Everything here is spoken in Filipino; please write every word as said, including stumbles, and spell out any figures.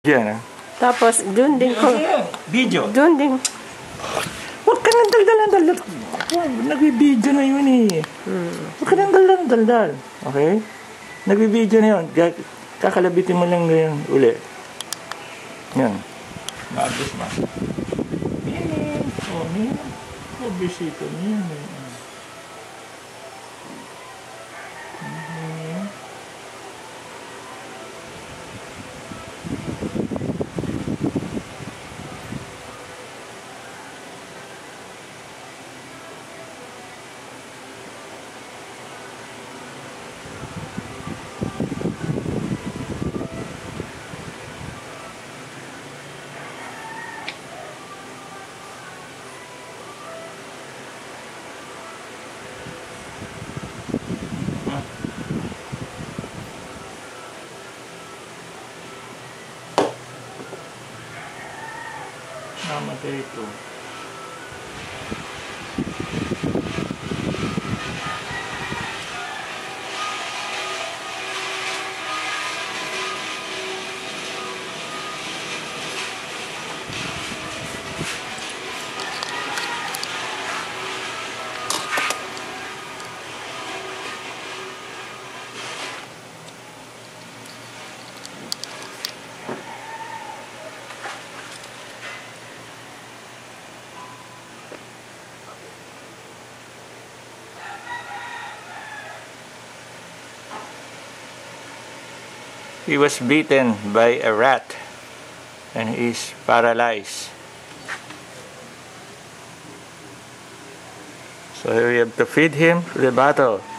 Yan ah. Tapos, dun din ko. Video. Dun din. Huwag ka nang daldal-daldal. Nagbibideo na yun eh. Hmm. Huwag ka nang daldal-daldal. Okay? Nagbibideo na yun. Kakalabitin mo lang ngayon uli. Yan. Maabos ma. Yan. Oh, yan. Oh, bisito niya. Namatay ito. He was bitten by a rat and he is paralyzed. So we have to feed him to the bottle.